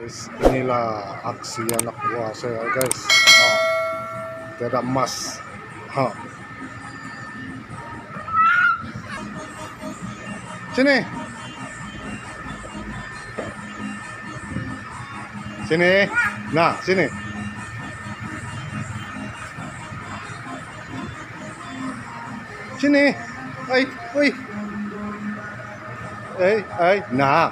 Guys, inilah aksi anak buah saya guys. Tidak emas. Sini. Sini. Nah, sini. Sini. Oi. Nah.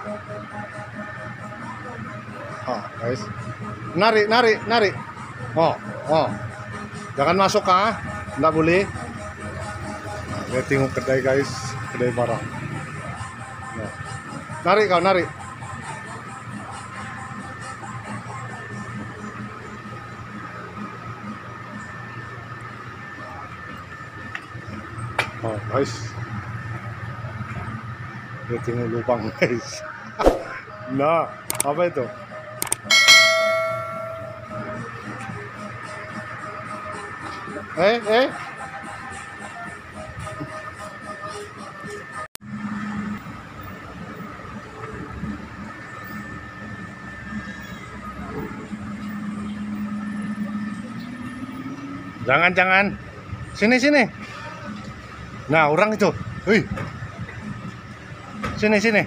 Guys. Nari. Oh. Jangan masuk Nggak boleh. Lihat tengok kedai guys, kedai barang. Nah. Nari. Guys. Lihat tengok lubang guys. Nah, apa itu? Jangan. Sini. Nah, orang itu. Wih. Sini.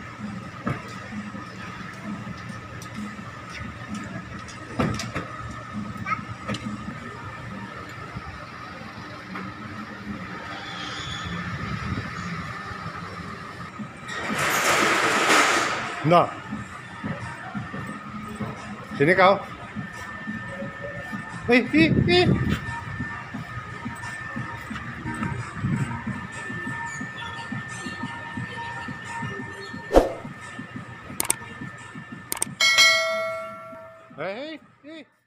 Nah. Sini kau. Ih. Hey.